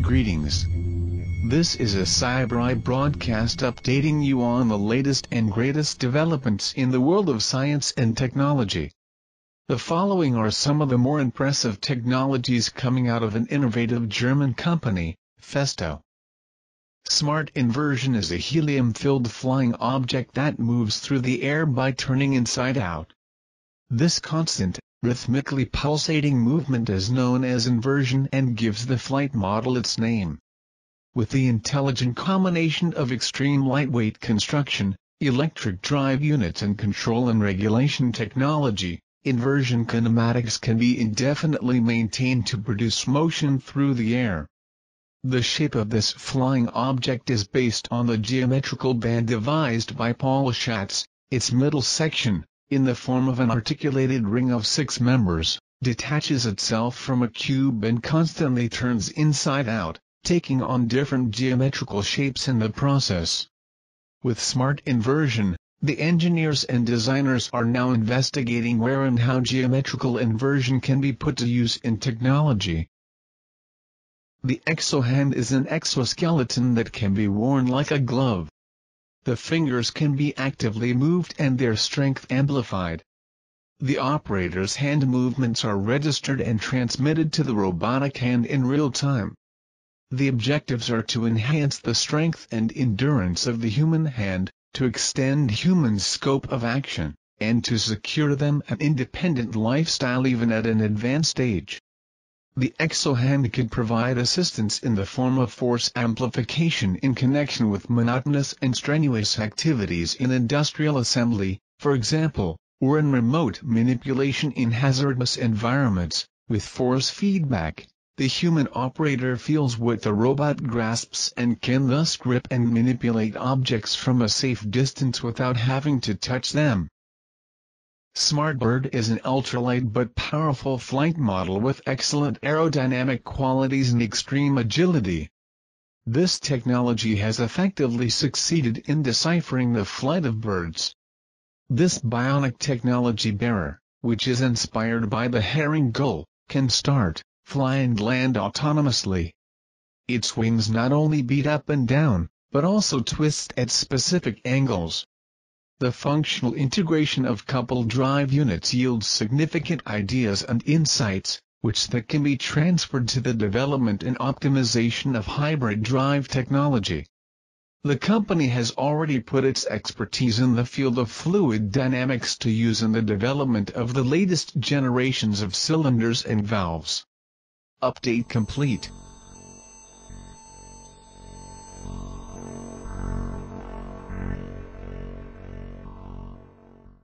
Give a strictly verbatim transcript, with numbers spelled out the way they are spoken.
Greetings. This is a SmartBird broadcast updating you on the latest and greatest developments in the world of science and technology. The following are some of the more impressive technologies coming out of an innovative German company, Festo. SmartInversion is a helium-filled flying object that moves through the air by turning inside out. This constant, rhythmically pulsating movement is known as inversion and gives the flight model its name. With the intelligent combination of extreme lightweight construction, electric drive units and control and regulation technology, inversion kinematics can be indefinitely maintained to produce motion through the air. The shape of this flying object is based on the geometrical band devised by Paul Schatz. Its middle section, in the form of an articulated ring of six members, detaches itself from a cube and constantly turns inside out, taking on different geometrical shapes in the process. With SmartInversion, the engineers and designers are now investigating where and how geometrical inversion can be put to use in technology. The ExoHand is an exoskeleton that can be worn like a glove. The fingers can be actively moved and their strength amplified. The operator's hand movements are registered and transmitted to the robotic hand in real time. The objectives are to enhance the strength and endurance of the human hand, to extend human scope of action, and to secure them an independent lifestyle even at an advanced age. The ExoHand can provide assistance in the form of force amplification in connection with monotonous and strenuous activities in industrial assembly, for example, or in remote manipulation in hazardous environments. With force feedback, the human operator feels what the robot grasps and can thus grip and manipulate objects from a safe distance without having to touch them. SmartBird is an ultralight but powerful flight model with excellent aerodynamic qualities and extreme agility. This technology has effectively succeeded in deciphering the flight of birds. This bionic technology bearer, which is inspired by the herring gull, can start, fly and land autonomously. Its wings not only beat up and down, but also twist at specific angles. The functional integration of coupled drive units yields significant ideas and insights, which that can be transferred to the development and optimization of hybrid drive technology. The company has already put its expertise in the field of fluid dynamics to use in the development of the latest generations of cylinders and valves. Update complete.